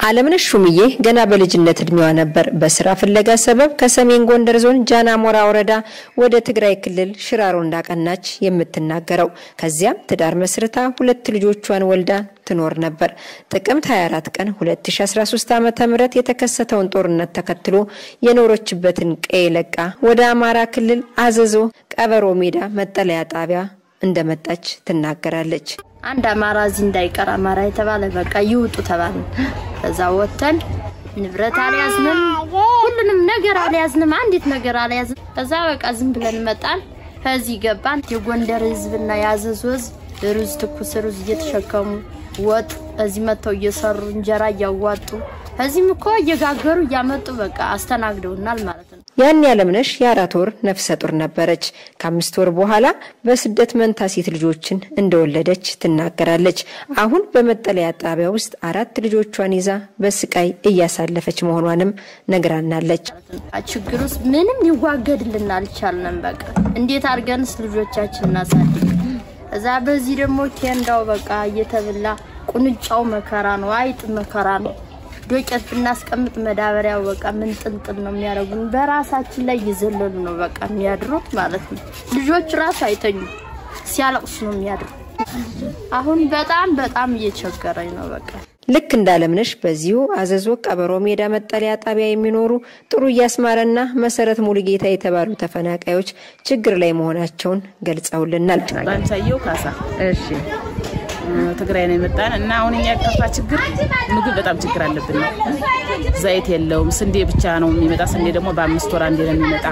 አለምነሽ ሹምዬ ገና በልጅነት እድሜዋ ነበር በስራ ፍለጋ ሰበብ ከሰሜን ጎንደር ዞን ጃናሞራ ወረዳ ወደ ትግራይ ክልል ሽራሮ እንዳቀናች የምትናገረው። ከዚያም ትዳር መስርታ ሁለት ልጆቿን ወልዳ ትኖር ነበር። ጥቅምት 24 ቀን 2013 ዓ.ም የተከሰተውን ጦርነት ተከትሎ የኖረችበትን ቀይ ለቃ ወደ አማራ ክልል አዘዞ ቀበሮ ሜዳ መጠለያ ጣቢያ እንደመጣች ትናገራለች። አንድ አማራ እዚህ እንዳይቀር አማራ የተባለ በቃ ይውጡ ተባለ። ከዛ ወተን ንብረት አልያዝንም ሁሉንም ነገር አልያዝንም አንዲት ነገር አልያዝንም። ከዛ በቃ ዝም ብለን መጣን። ከዚህ ገባን። የጎንደር ህዝብና ያዘዞ ሩዝ ትኩስ ሩዝ እየተሸከሙ ወጥ እዚህ መተው እየሰሩ እንጀራ ያዋጡ እዚህም እኮ እየጋገሩ ያመጡ በቃ አስተናግደውናል ማለት ነው። ያን ያለምነሽ የ4 ወር ነፍሰ ጡር ነበረች። ከ5 ወር በኋላ በስደት መንታ ሴት ልጆችን እንደወለደች ትናገራለች። አሁን በመጠለያ ጣቢያ ውስጥ 4 ልጆቿን ይዛ በስቃይ እያሳለፈች መሆኗንም ነግራናለች። ችግሩስ ምንም ይዋገድልና አልቻልንም። በቃ እንዴት አርገንስ ልጆቻችንን እናሳድግ? እዛ በዚህ ደግሞ ኬንዳው በቃ እየተበላ ቁንጫው መከራ ነው፣ አይጥ መከራ ነው። ዶቄት ብናስቀምጥ መዳበሪያው በቃ ምን ጥልጥል ነው የሚያረጉን። በራሳችን ላይ ይዘለሉ ነው በቃ የሚያድሩት ማለት ነው። ልጆች ራስ አይተኙ ሲያለቅሱ ነው የሚያድሩ። አሁን በጣም እየቸገረኝ ነው በቃ። ልክ እንዳለምነሽ በዚሁ አዘዞ ቀበሮ ሜዳ መጠለያ ጣቢያ የሚኖሩ ጥሩ ያስማረና መሰረት ሙሉጌታ የተባሉ ተፈናቃዮች ችግር ላይ መሆናቸውን ገልጸውልናል። ባንቻየው ካሳ እሺ ትግራይ ነው የመጣን እና አሁን እኛ ከፋ ችግር ምግብ በጣም ችግር አለብን። ዘይት የለውም፣ ስንዴ ብቻ ነው የሚመጣ። ስንዴ ደግሞ በ5 ወር አንዴ ነው የሚመጣ።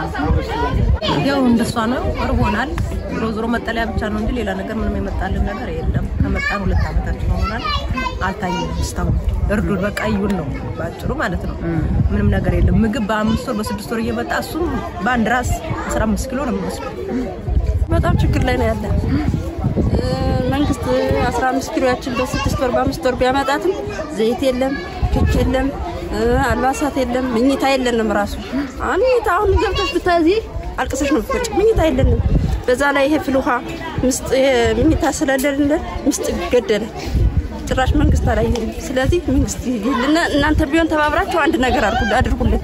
ያው እንደሷ ነው ወርቦናል። ዞሮ መጠለያ ብቻ ነው እንጂ ሌላ ነገር ምንም የመጣልን ነገር የለም። ከመጣን 2 አመታችን ሆኗል። አልታየም እስካሁን። እርዱን በቃ ይሁን ነው ባጭሩ ማለት ነው። ምንም ነገር የለም። ምግብ በ5 ወር በ6 ወር እየመጣ እሱም በአንድ ራስ 15 ኪሎ ነው የሚወስደው። በጣም ችግር ላይ ነው ያለ። መንግስት 15 ኪሎ ያችን በ6 ወር በ5 ወር ቢያመጣትም ዘይት የለም፣ ኪች የለም፣ አልባሳት የለም፣ ምኝታ የለንም። ራሱ አሁን ገብተሽ ብታዚ አልቅሰሽ ነው ፍጭ ምኝታ የለንም። በዛ ላይ ይሄ ፍልውሃ ምስጥ ምኝታ ስለሌለ ምስጥ ገደለ ጭራሽ መንግስት ላይ። ስለዚህ መንግስት ይልና እናንተ ቢሆን ተባብራችሁ አንድ ነገር አድርጉልን።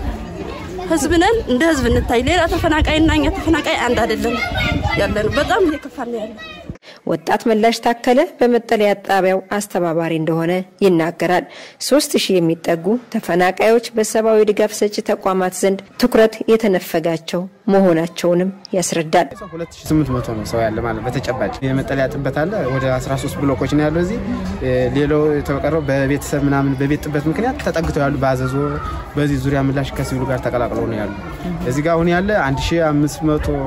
ህዝብነን እንደ ህዝብ እንታይ። ሌላ ተፈናቃይና እኛ ተፈናቃይ አንድ አይደለም ያለን። በጣም እየከፋን ነው ያለው። ወጣት መላሽ ታከለ በመጠለያ ጣቢያው አስተባባሪ እንደሆነ ይናገራል። 3000 የሚጠጉ ተፈናቃዮች በሰባዊ ድጋፍ ሰጪ ተቋማት ዘንድ ትኩረት የተነፈጋቸው መሆናቸውንም ያስረዳል። 2800 ነው ሰው ያለ ማለት በተጨባጭ የመጠለያ ጥበት አለ። ወደ 13 ብሎኮች ነው ያለው እዚህ። ሌላው የተቀረው በቤተሰብ ምናምን በቤት ጥበት ምክንያት ተጠግተው ያሉ ባዘዞ በዚህ ዙሪያ ምላሽ ከሲቪሉ ጋር ተቀላቅለው ነው ያሉ። እዚህ ጋር አሁን ያለ 1500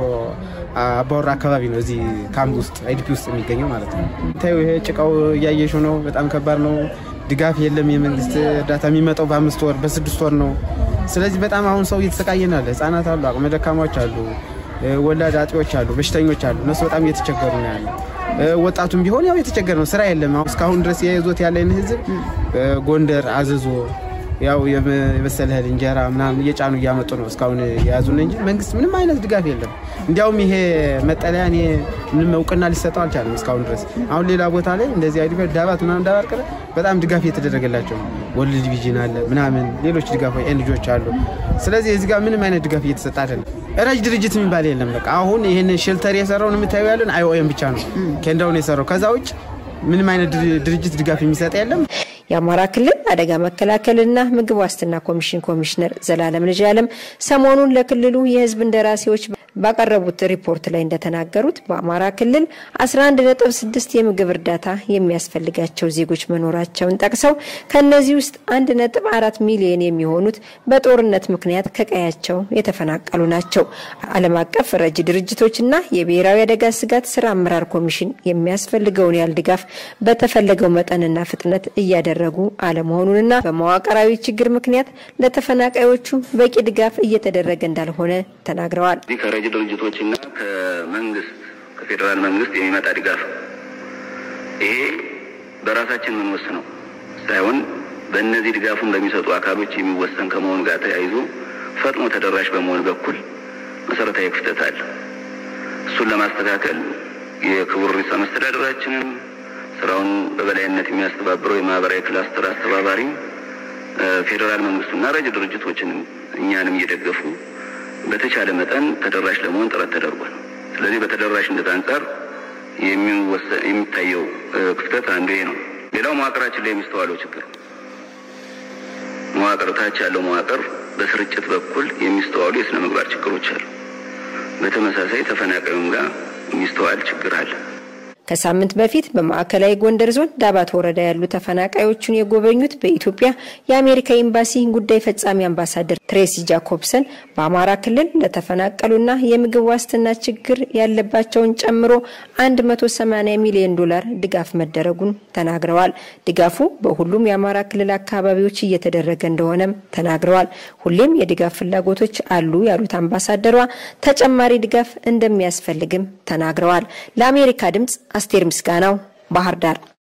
አባወራ አካባቢ ነው እዚህ ካምፕ ውስጥ አይዲፒ ውስጥ የሚገኘው ማለት ነው። ታዩ ይሄ ጭቃው ያያየሽው ነው። በጣም ከባድ ነው። ድጋፍ የለም። የመንግስት እርዳታ የሚመጣው በ5 ወር በ6 ወር ነው። ስለዚህ በጣም አሁን ሰው እየተሰቃየናል። ህፃናት አሉ፣ አቅመ ደካማዎች አሉ፣ ወላድ አጥቢዎች አሉ፣ በሽተኞች አሉ። እነሱ በጣም እየተቸገሩ ነው ያለ። ወጣቱም ቢሆን ያው እየተቸገረ ነው። ስራ የለም። አሁን እስካሁን ድረስ የይዞት ያለን ህዝብ ጎንደር አዘዞ ያው የበሰለ እንጀራ ምናምን እየጫኑ እያመጡ ነው እስካሁን ያዙን እንጂ መንግስት ምንም አይነት ድጋፍ የለም። እንዲያውም ይሄ መጠለያ ምንም እውቅና ሊሰጠው አልቻለም እስካሁን ድረስ። አሁን ሌላ ቦታ ላይ እንደዚህ አይዲፈ ዳባት ምናምን ዳባርቀረ በጣም ድጋፍ እየተደረገላቸው ወልድ ዲቪዥን አለ ምናምን ሌሎች ድጋፎች ልጆች አሉ። ስለዚህ እዚህ ጋር ምንም አይነት ድጋፍ እየተሰጠ አይደለም። ረጅ ድርጅት የሚባል የለም። በቃ አሁን ይሄን ሼልተር የሰራው ነው የምታዩ ያለን አይኦኤም ብቻ ነው ከንዳውን የሰራው። ከዛ ውጭ ምንም አይነት ድርጅት ድጋፍ የሚሰጥ የለም። የአማራ ክልል አደጋ መከላከልና ምግብ ዋስትና ኮሚሽን ኮሚሽነር ዘላለም ልጅአለም ሰሞኑን ለክልሉ የህዝብ እንደራሴዎች ባቀረቡት ሪፖርት ላይ እንደተናገሩት በአማራ ክልል 11.6 የምግብ እርዳታ የሚያስፈልጋቸው ዜጎች መኖራቸውን ጠቅሰው ከነዚህ ውስጥ 1.4 ሚሊዮን የሚሆኑት በጦርነት ምክንያት ከቀያቸው የተፈናቀሉ ናቸው። ዓለም አቀፍ ረጅ ድርጅቶችና የብሔራዊ አደጋ ስጋት ስራ አመራር ኮሚሽን የሚያስፈልገውን ያህል ድጋፍ በተፈለገው መጠንና ፍጥነት እያደረጉ አለመሆኑንና በመዋቅራዊ ችግር ምክንያት ለተፈናቃዮቹ በቂ ድጋፍ እየተደረገ እንዳልሆነ ተናግረዋል። ከረጅ ድርጅቶችና ከመንግስት ከፌደራል መንግስት የሚመጣ ድጋፍ ይሄ በራሳችን ምን ወስነው ሳይሆን በእነዚህ ድጋፉን በሚሰጡ አካሎች የሚወሰን ከመሆኑ ጋር ተያይዞ ፈጥኖ ተደራሽ በመሆን በኩል መሰረታዊ ክፍተት አለ። እሱን ለማስተካከል የክቡር ርዕሰ መስተዳድራችንን ስራውን በበላይነት የሚያስተባብረው የማህበራዊ ክላስተር አስተባባሪ ፌደራል መንግስቱና ረጅ ድርጅቶችንም እኛንም እየደገፉ በተቻለ መጠን ተደራሽ ለመሆን ጥረት ተደርጓል። ስለዚህ በተደራሽነት አንፃር የሚታየው ክፍተት አንዱ ይሄ ነው። ሌላው መዋቅራችን ላይ የሚስተዋለው ችግር መዋቅር ታች ያለው መዋቅር በስርጭት በኩል የሚስተዋሉ የስነ ምግባር ችግሮች አሉ። በተመሳሳይ ተፈናቃዩም ጋር የሚስተዋል ችግር አለ። ከሳምንት በፊት በማዕከላዊ ጎንደር ዞን ዳባት ወረዳ ያሉ ተፈናቃዮችን የጎበኙት በኢትዮጵያ የአሜሪካ ኤምባሲ ጉዳይ ፈጻሚ አምባሳደር ትሬሲ ጃኮብሰን በአማራ ክልል ለተፈናቀሉና የምግብ ዋስትና ችግር ያለባቸውን ጨምሮ 180 ሚሊዮን ዶላር ድጋፍ መደረጉን ተናግረዋል። ድጋፉ በሁሉም የአማራ ክልል አካባቢዎች እየተደረገ እንደሆነም ተናግረዋል። ሁሌም የድጋፍ ፍላጎቶች አሉ ያሉት አምባሳደሯ ተጨማሪ ድጋፍ እንደሚያስፈልግም ተናግረዋል። ለአሜሪካ ድምጽ አስቴር ምስጋናው ባህር ዳር